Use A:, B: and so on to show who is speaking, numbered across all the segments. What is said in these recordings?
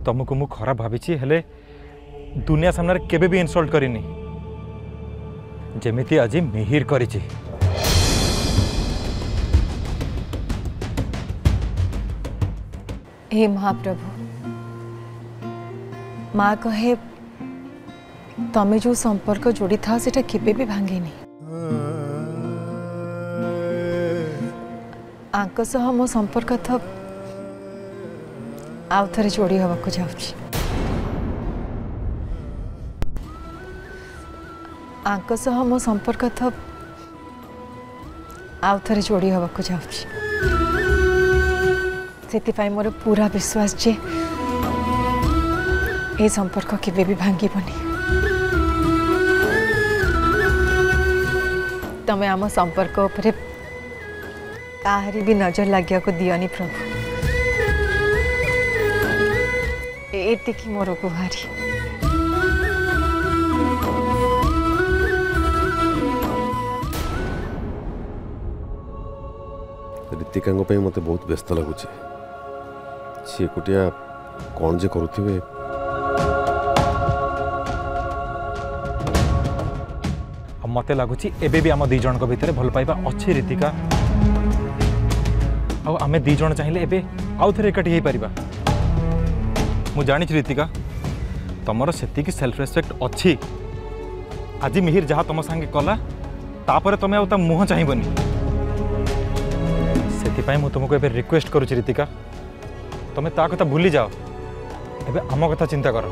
A: तुमको मु खराब भावी हेले दुनिया सामने केबे भी इनसल्ट करिनी जेमिति आज मिहिर करिछि।
B: हे महाप्रभु माँ कहे तमें जो संपर्क जोड़ी था सेटा केबे भी भांगेनी। आंक सह मो संपर्क था आउ थरे जोड़ी हवा को जाउछि। आंक सह मो संपर्क था आउ थरे जोड़ी हवा को जाउछि। सेतिपाई मोर पूरा विश्वास जे ए संपर्क केबे भी भांगीबनी। तमें आम संपर्क उपरे काहरी भी नजर लगिया को दियनी प्रभु। एतिकी मोर गुहारी।
C: ऋतिका मत बहुत व्यस्त लगुच सी एकुटिया कौन जे करुथिबे।
A: मते लगुच एबे भी आम दी जन भितर भल पाइबा अच्छी ऋतिका आमे दी जन चाहिए एबे आउ थे एकाठी हो पारिबा। मु जानी ऋतिका तुमर सेतिकी सेल्फ रेस्पेक्ट अच्छी। आज मिहिर जहाँ तुम सांगे कला तापर तुम आ मुह चाहिबनी। से मु तुमको एबे रिक्वेस्ट करुछि ऋतिका तुम ता कथा भूली जाओ एबे आम कथा चिंता कर।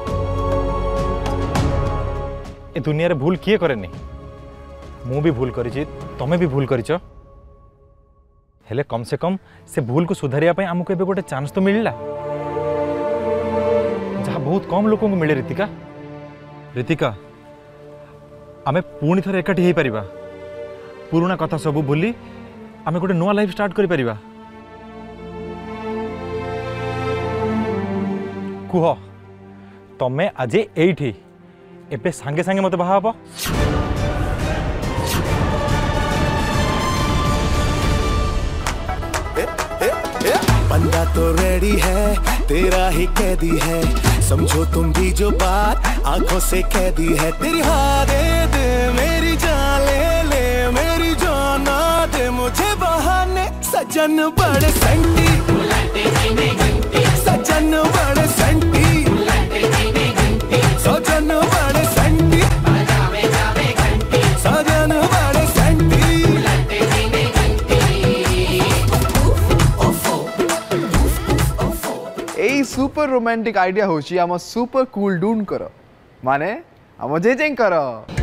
A: ए दुनिया रे भूल किए करे नहीं मु भी भूल करिछि तमे भी भूल करिछ हेले कम से कम से भूल को सुधारिया पई हमको एबे गोटे चांस तो मिलला जहाँ बहुत कम लोगों को मिले। ऋतिका ऋतिका आमे पुणी थरे एकाठी हो पारिबा पुराना कथा सब भूली आमे गोटे नुआ लाइफ स्टार्ट करि परिबा। कुह तमे आज एठी एबे सांगे सांगे मते बाहा हबो।
D: बंदा तो रेडी है तेरा ही कैदी है समझो तुम भी जो बात आंखों से कैदी है। तेरी हाँ दे दे मेरी जान ले ले मेरी जान ना दे मुझे बहाने सजन बड़े सेंटी सजन बड़े सेंटी सजन बड़े सेंटी सजन बड़े सेंटी।
E: এই সুপার রোমান্টিক আইডিয়া হচ্ছে আমার সুপার কুল ডুন কর মানে আমার জেজেং কর।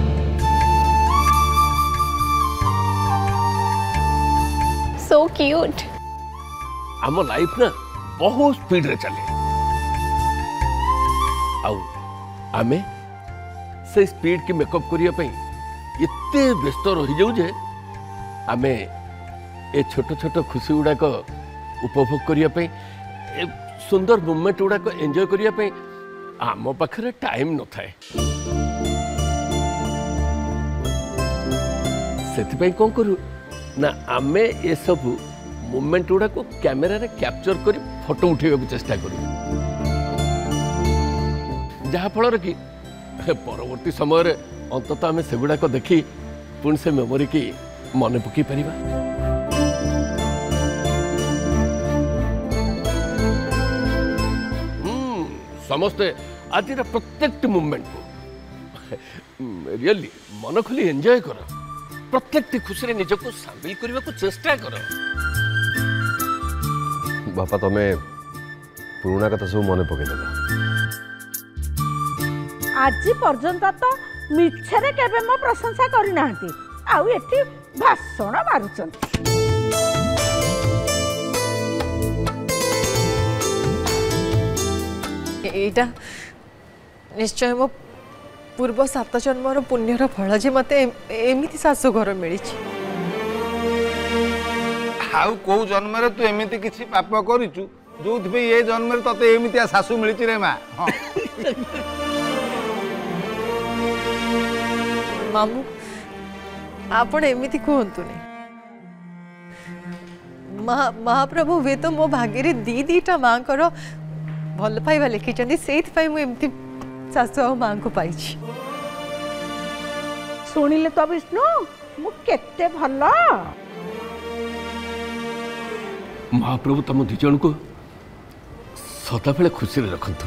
F: सो क्यूट
G: आम लाइफ ना बहुत स्पीड रे चले आमे से स्पीड की मेकअप करिया पई एते व्यस्त रही जाऊ जे आमे ए छोट छोट खुशी गुडा को उपभोग करिया पई सुंदर मोमेंट गुडा को एंजॉय करिया पई आम पाखरे टाइम न थाए। सेति पई कोन करू ना आमे ए सब मोमेंट गुडा को कैमेरा रे कैप्चर करी फोटो उठेबा को चेष्टा करू जहा फल कि परवर्ती समय रे अंततः आमे सेगुडा को देखी पुन से मेमोरी की मन पकई परिबा। समस्ते आज प्रत्येक मूवमेंट को रियली मन खोली एंजॉय कर प्रत्येक खुशी रे निज को शामिल करने को चेष्टा कर।
C: बापा तुम्हें पुराना कथा सब मन पकईदेला
H: आज पर्यंत तो मिछरे केबे मो प्रशंसा करि नाहंती आउ एठी भाषण मारुचंती।
B: एटा निश्चय मो पूर्व 7 जन्मर पुण्यर फल जे मते एमिति सासु घर मिली।
I: आउ को जन्म रे तू एमिति किछि पाप करिचु जोथि पे ये जन्म रे तते एमिति सासु मिलिछि रे मां।
B: मामू आपण एमिति कहंतुनी महाप्रभु वे तो मो भाग्य दी दीटा मां करो भल पाइबा लिखिं से मुझे शाशु आ माँ को पाई।
H: शुणिले तो विष्णु मु केते भल।
G: महाप्रभु तुम दी जन को सदाबले खुशी रखत।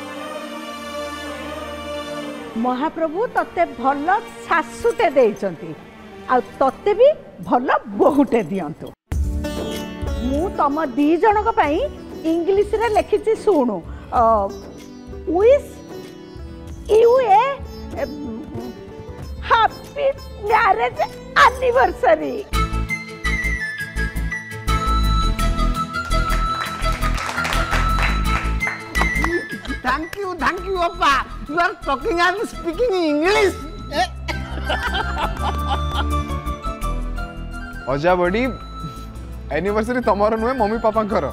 H: महाप्रभु तते भल शाशुटे देइचंती आ तते भी भल बहुटे दियंतु। मु तम दी जनक पई इंग्लिश रे लिखिछि सुनु wish you a happy marriage anniversary.
I: Thank you अप्पा। You are talking and speaking English.
E: अजा बड़ी एनिवर्सरी तमरो नुहे मम्मी पापा कर।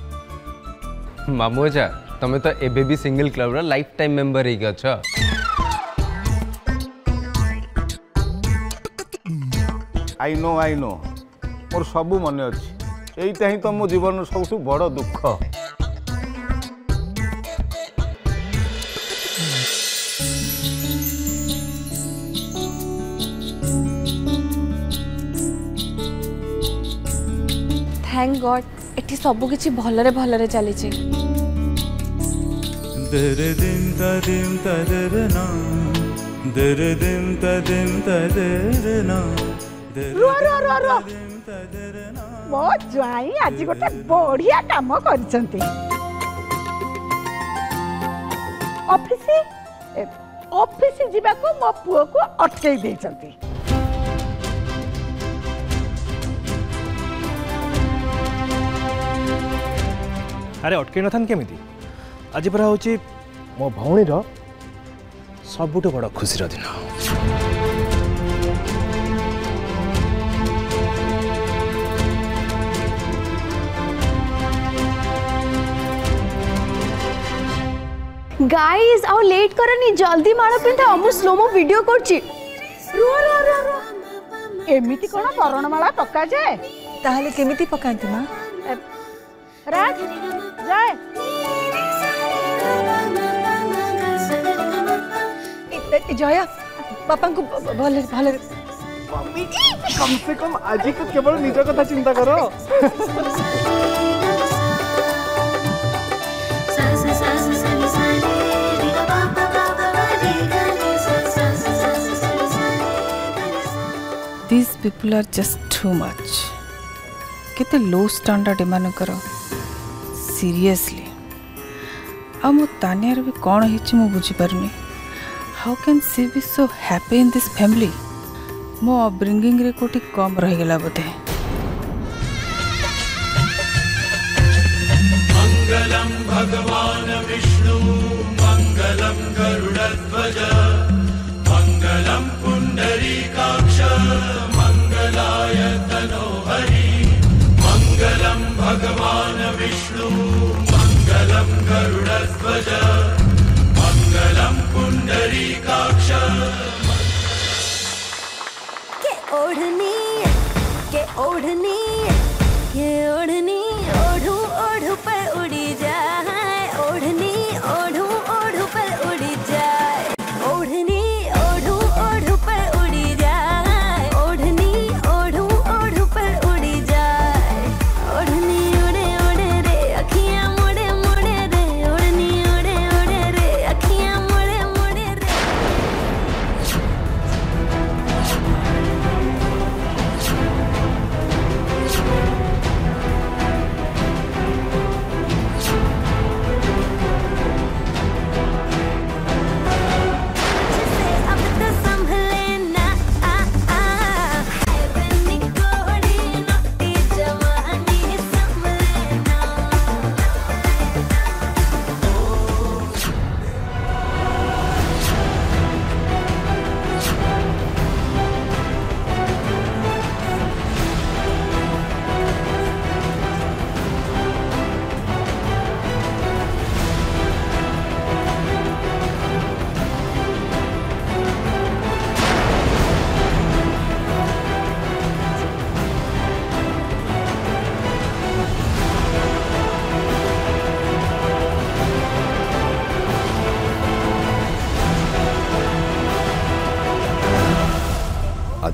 J: मामू अजा तमे तो एबे भी सिंगल क्लब रा लाइफ टाइम मेंबर ही गछ।
I: आई नो मोर सब मन अच्छी। यहीटा ही तो मो जीवन सब बड़ दुख।
F: थैंक गॉड एठी सब किछि भलरे भलरे चली छी।
D: दर दिन तदर ना दर दिन तदर ना।
H: रो मो ज्वाई आज गोटे बढ़िया काम करछंती। ऑफिस जीवा को मो पुओ को अटकै देछंती।
A: अरे अटकई नथान केमिति आज पूरा हूँ मो भौणीर सबुठ बड़ खुशी दिन।
F: गाइस आउ लेट करनी जल्दी माड़ पिंधा अमु स्लोमो वीडियो करछि।
H: एमिति कोन बरणमाला पक्का जाए
B: ताहले केमिति पकांती माँ?
H: राज जाए
B: जया पापा को भले भले।
E: मम्मी जी कम से कम आज को केवल निज कथा चिंता करो।
K: These people are just too much. केते लो स्टैंडर्ड एमानकर सीरियसली। आ मो तानियार भी कौन हिची मो बुझी पारुनी। How can she be so happy in this family? मो अपब्रिंगिंग रे कोटी कम रह गेला बोधे।
D: मंगलम भगवान विष्णु मंगलम गरुड़ध्वज मंगलम पुंडरीकाक्ष मंगलाय तनोहरि। मंगलम भगवान विष्णु मंगलम गरुड़ध्वज मंगलम पुंडरीकाक्ष।
L: के ओढ़नी ओढ़ू ओढ़ू पर उड़ी जाए। ओढ़नी ओढ़ू ओढ़ू पर उड़ी जाए। ओढ़नी ओढ़ू ओढ़ू पर उड़ी जाए। ओढ़नी ओढ़ू ओढ़ू पर उड़ी जाए। ओढ़नी उड़े उड़े रे अखियां मुड़े मुड़े रे। ओढ़नी उड़े उड़े रे अखियां मुड़े मुड़े रे।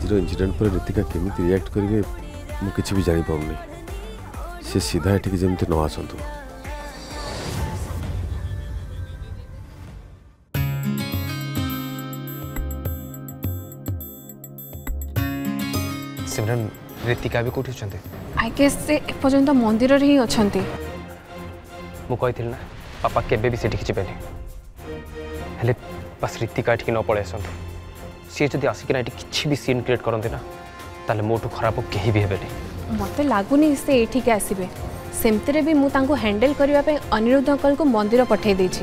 C: आजर इनसीडेंट पर ऋतिका केमिति रिएक्ट करेंगे मु किसी भी जानी पाऊनी से सीधा एठिक जमती न आसतु
J: सिमरन ऋतिका भी कौटी
F: आई गेस से एपर्यंत मंदिर रे ही अछंती
J: मु कही ना पापा केबे भी सेठी जिबेनी हेले बस ऋतिका एठी न पळे आसंतु सी जदि आसिक ना एठी किछि भी सीन क्रिएट करंती ना ताले मोटू खराब केही भी हेबेनी
F: मते लागुनी से एठी के आसीबे सेमतरे भी मु तांको हैंडल करिवा पे अनिरुद्ध अंकल को मंदिर पठे देछि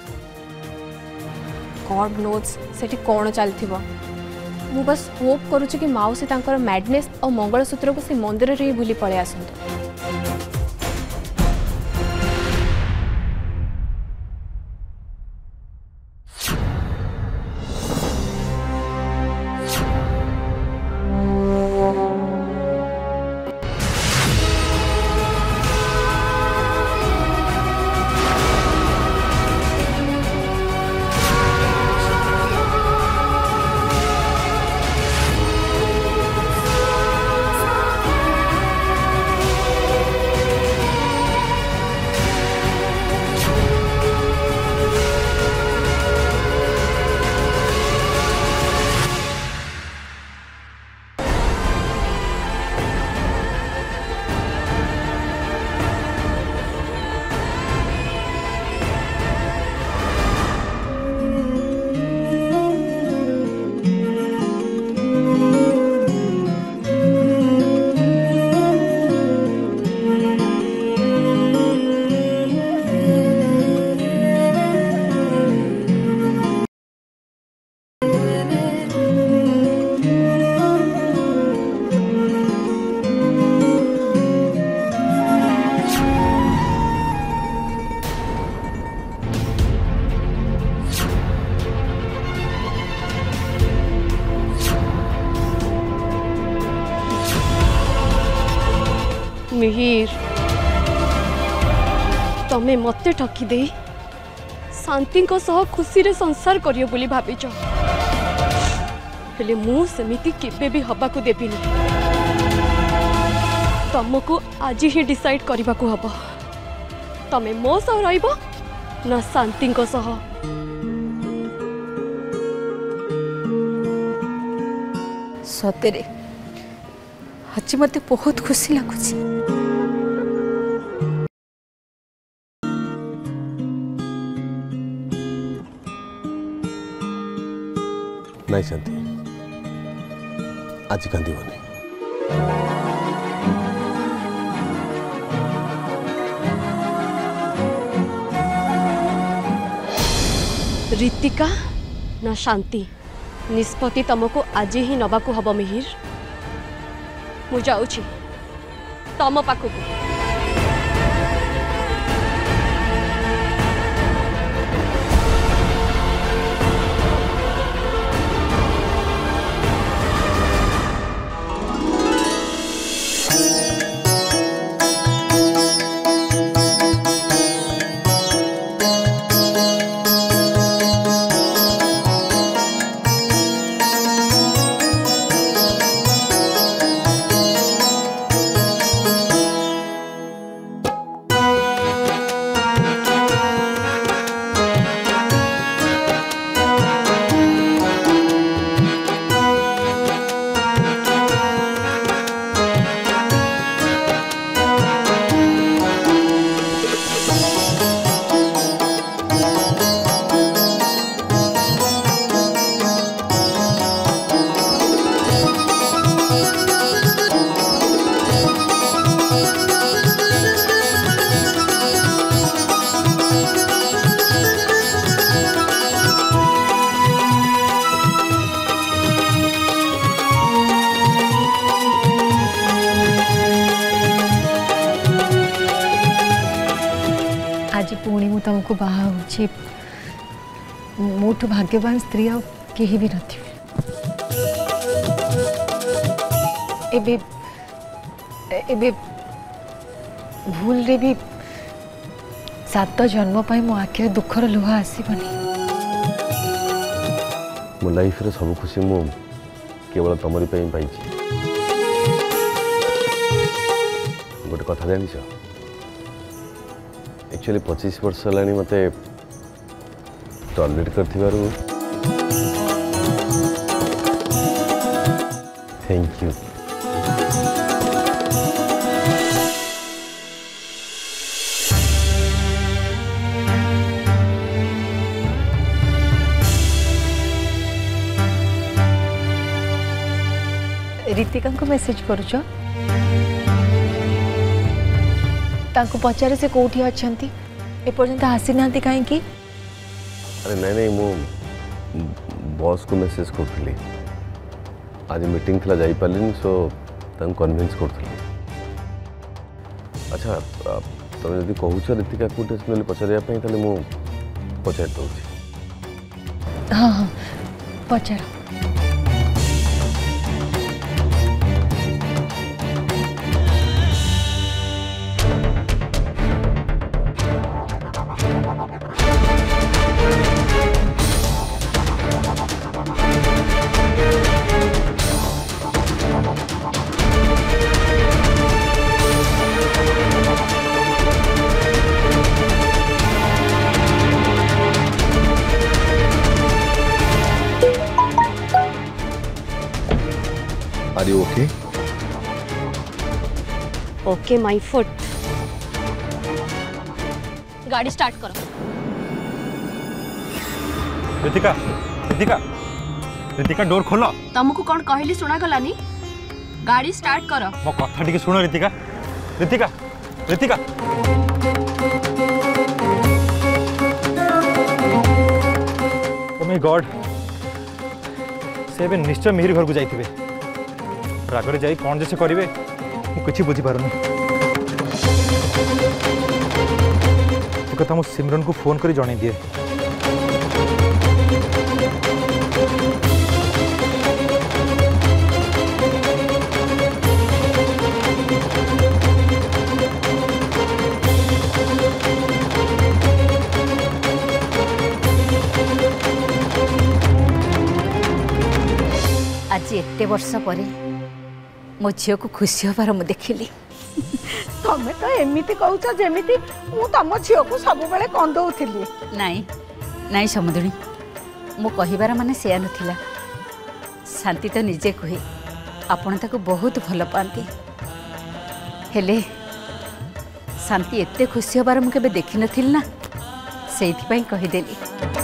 F: गॉड नोट्स सेठी कोन चलथिबो मु बस होप करूछि कि माउसी तांकर मैडनेस और मंगलसूत्र को से मंदिर रे ही भूली पळे आसंतु
M: मिहिर तमे मते ठकी दे शांति को सह खुशी रे संसार करियो बोली भाबिच हेले मु समिति केबे भी हबा को देबिनी तुमको आज ही डिसाइड करबा को हबो तमे मो सह रहइबो ना शांति को सह
B: सतेरे आज मते बहुत खुशी लगुच
C: नहीं शांति आज कांदीबनी
M: ऋतिका ना शांति निष्पत्ति तुमको आज ही नबा को हब मिहिर मु जाऊछी तम पाखक
B: आज पुणी मु तुमको बाहा होची मोठू भाग्यवान स्त्री आ केही भी नथि एबे एबे भूल रे भी 7 जन्म पाई मो आखिर दुखर लुहा आसीबनी
C: मो लाइफ रे सब खुशी मो केवल तमरी पे पाई गोटे कथा जान एक्चुअली 25 वर्ष है मत टॉलरेट कर थैंक यू।
B: रीतिका को मेसेज करुच पचारे से कौटी अच्छा एपर्यंत आसी ना कहीं
C: अरे नहीं नहीं मु बॉस को मेसेज करी आज मीटिंग थी जाई पालिनी सो कन्विंस करी। अच्छा तुम जब कहूच रीतिका को ना पचारे मु पचार दूसरी।
B: हाँ हाँ पचार।
C: Are you okay?
M: Okay, my foot. गाड़ी स्टार्ट करो।
A: रीतिका रीतिका रीतिका डोर खोलो।
M: तुमको कौन कहली सुना गलानी? गाड़ी स्टार्ट करो।
A: मो कथा टिके सुनो Ritika Ritika Ritika oh my god से निश्चय मिहिर घर को जाइथिबे रागरे जाई कौन जैसे करेंगे मुझे किसी बुझीपार कथा मुझे सिमरन को फोन कर जन दिए।
H: आज एत वर्ष पर मो झील को खुशी हबार मु देखिली। तमें तो एमती कहूच जमी तुम झील को सब बेले कंदौली। नाई नाई समुद्री मो कहबार माने से नाला शांति तो निजे कहे आपण ताको बहुत भल पाती हेले शांति एते खुशी हबार मु केबे देखि नथिल ना से कहीदेली।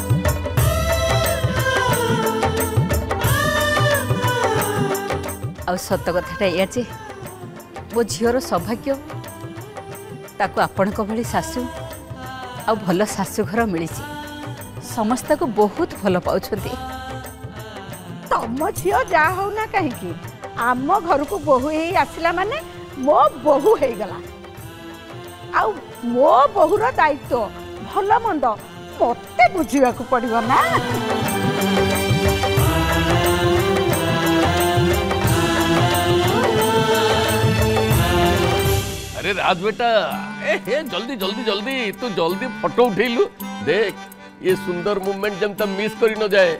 H: आ सत कथाटा या जे मो झीर सौभाग्य ताकू आपण भली शाशु आ भल शाशुघर मिली समस्त को बहुत भल पाँच। तुम झील जा हो ना कहीं आम घर को बोहू ही आसला माने मो बोहू हो गला आ मो बोहूर दायित्व भल मंद मते बुझा पड़ो ना।
G: अरे राज बेटा हे जल्दी जल्दी जल्दी तू जल्दी फोटो उठेलु देख ये सुंदर मूवमेंट जमता मिस करी न जाए।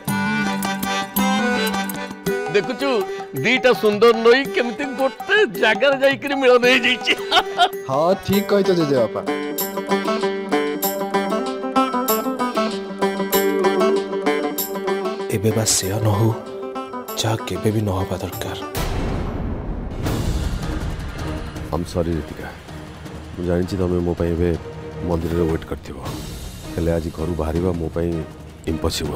G: देखुचु दीटा सुंदर नई केमती गोटे जगह जाइकरी मिलन हो जाइछि।
E: हाँ ठीक कहि तो जेजे बापा।
N: एबे बस से न हो जा केबे भी न होबा दरकार।
C: I'm sorry रीतिका मुझे जानी तुम मो मंदिर में वेट कर आज घर बाहर मो इम्पॉसिबल।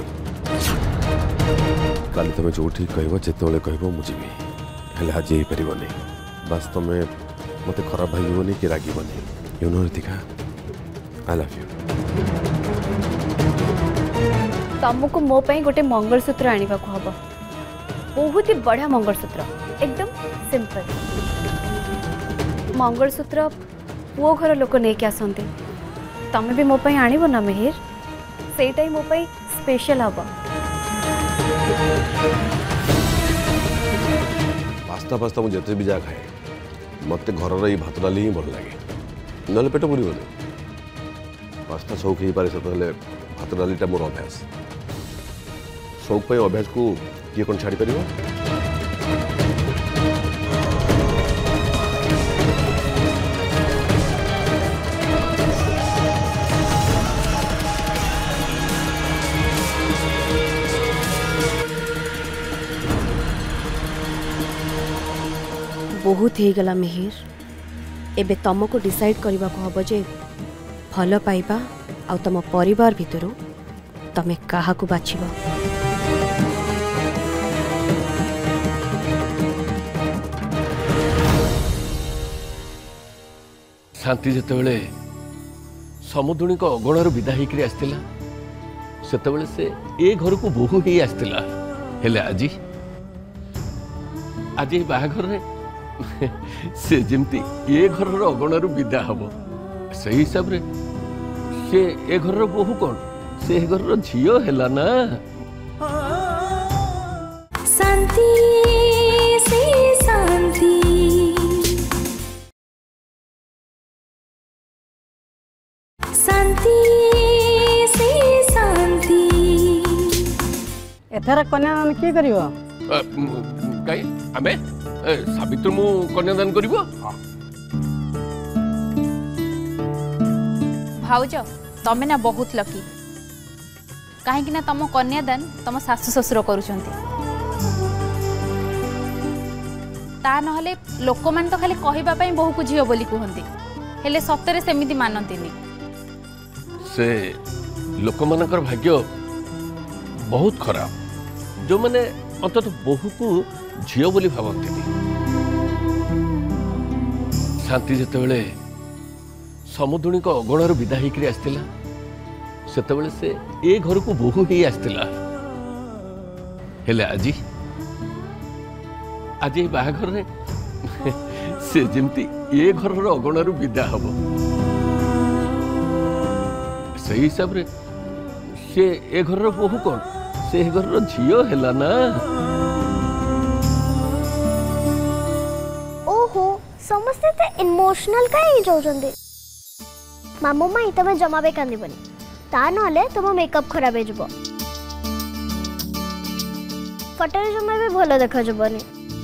C: काली तुम जो कह जिते कह मुझे आज हो पार बस तुम मत खराब भागनी कि Ragini you know Ritika I love you.
M: तुमको मो पे गोटे मंगलसूत्र आने को हम बहुत ही बढ़िया मंगलसूत्र एकदम सिंपल मंगलसूत्र पुओ घर लोक नहीं आसते तमें भी मो आणव ना मिहिर सेटा ही मो स्पेशल हम।
C: पास्ता पास्ता मुझे जिते भी जा खाए मत घर भात डाली ही भल लगे ना पेट पुरन पास्ता शौक हो पारे सत भात डालीटा मोर अभ्यास शौक अभ्यास को किए कौन छाड़ी पार
M: बहुत हो गला मिहिर एबे तुमको डिसाइड करने को हम जे भल पाइबा आ तुम परिवार भितर तमे क्या बाछिब।
G: शांति जितेबले समुद्री अगणार विदा होकर आसला सेतेबले से ए घर को बोहू ही आसला हेले आज आज बाहाघर से जमती ए घर अगणार विदा हम से हिसाब रे से ए घर बोहू कौन से घर झील है ना।
L: शांति से शांति शांति से शांति
O: एथर कन्यादान किए करिवो
G: काई आमे सावित्री मु कन्यादान करिवो।
P: भाउज तमे ना बहुत लकी कहीं ना तुम कन्यादान तुम सासु ससुर करुछंती ता नहले लोक मान तो खाली कहबा पई बहु को झियो बोली कहंती हेले सतरे सेमिति मानंतीनी
G: से लोक मानकर भाग्य बहुत खराब जो माने अंतत बहु को झियो बोली भावंती। शांति जितेबले समुद्री अगणार विदा होकर आसला सेतेबले से ए घर को बोहू ही आसला हेले आज आज बाहाघर से जमती ए घर अगणार विदा हम से हिसाब रे से ए घर बोहू कौन से घर झील है ना।
Q: ओहो समस्ते ते इमोशनल काहे जाउछंदे मामू माई तमे जमा बे कांदिबनी ता नहले तुम मेकअप खराब हो फटरे जमा भी भल देखा जबनी।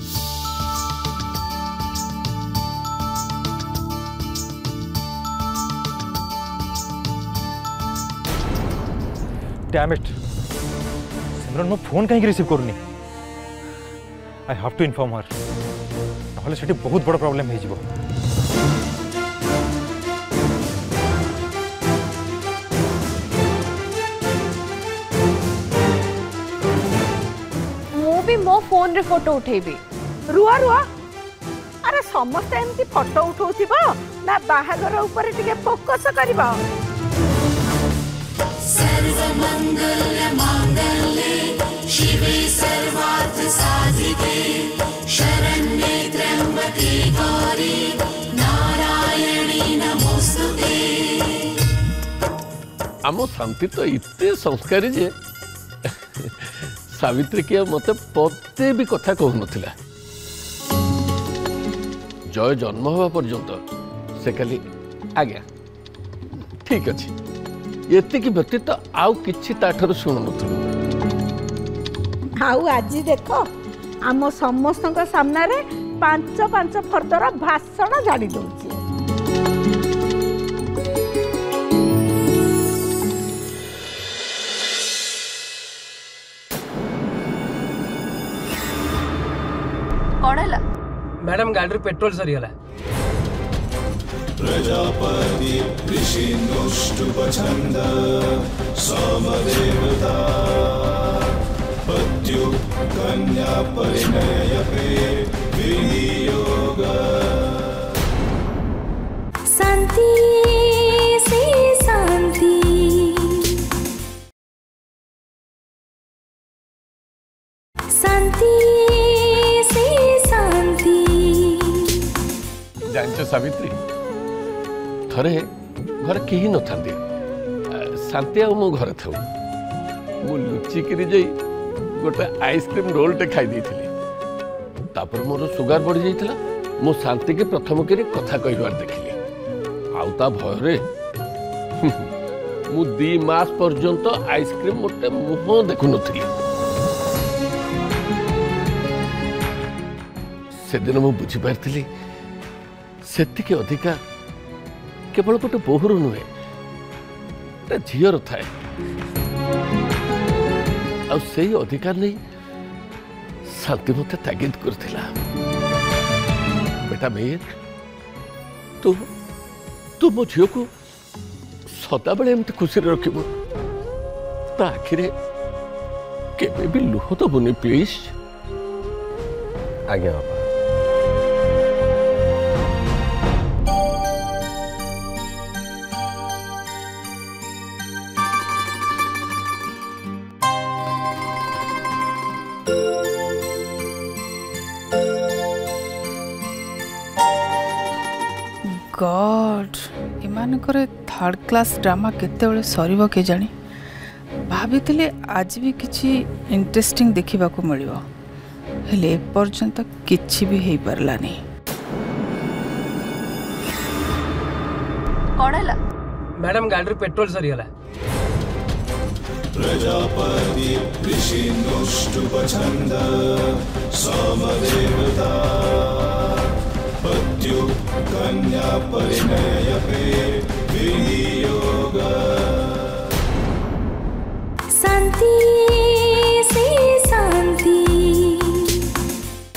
A: डैम इट सिमरन मो फोन कहीं रिसीव करूनी I have to inform her नहले सेठी बहुत बड़ प्रॉब्लम हो जिवो।
F: मो फोन रे फोटो उठेबी
H: रुआ रुआ अरे समस्त एमती फोटो उठाउथिबो ना बाहागर ऊपर टिके फोकस करबो।
L: सर्वमंगल मांगल्ये शिवे सर्वार्थ साधिके शरण्ये त्र्यंबके गौरी नारायणी नमोस्तुते।
G: आम शांति तो इतने संस्कारी जे सावित्री के मते पते भी कथा कहू नथिला जय जन्म हवा पर्यंत से खाली आज्ञा ठीक अच्छे एति व्यतीत आउ किछि ताठर शुणु नथुलु।
H: आउ आज देख आम समस्त सामने रे 5 फर्दर भाषण जाड़ी दउछि।
P: कौन
J: मैडम गाड़ी पेट्रोल सरीगला
D: प्रजापति ऋषिनुष्टुपछन्द सोमदेवता पत्यु कन्या परिणयपे विनियोग।
L: शांति से शांति शांति से शांति।
G: जानच सावित्री थरे घर केही न थांती शांति आ मो घर थाउ मु लुचिकिरी जाई गोटे आइसक्रीम रोलटे खाई देइथिली तापर मोर सुगार बढ़ी जाइथिला मो शांति के प्रथम करी कथा कहबार देखिली आउ ता भयरे मु 2 मास पर्यंत आइसक्रीम मोटे मुह देखु नथिली। से दिन मु बुझी पारथिली सेति के अधिकार केवल गोटे बोहूर नुहे झीर थाए आ सेही अधिकार नहीं शांति मते तागिद करथिला बेटा मिहिर तू तू मो झील को सदा बेले एमती खुशी रखिब आखिरे केबे भी लुह दबुनि प्लीज।
C: आज्ञा बापा।
K: गॉड एमानकर थर्ड क्लास ड्रामा केतेबेले सरीब के जानी भाभी आज भी किसी इंटरेस्टिंग देखा मिलिबो हेले एपर्यंत किछि भी हेई परला नहीं।
J: कौन है मैडम गाड़ी पेट्रोल सरीगला।
D: प्रजापति ऋषि नुष्टुपछंद समदेवता पत्यु कन्या परिणयपे विनियोग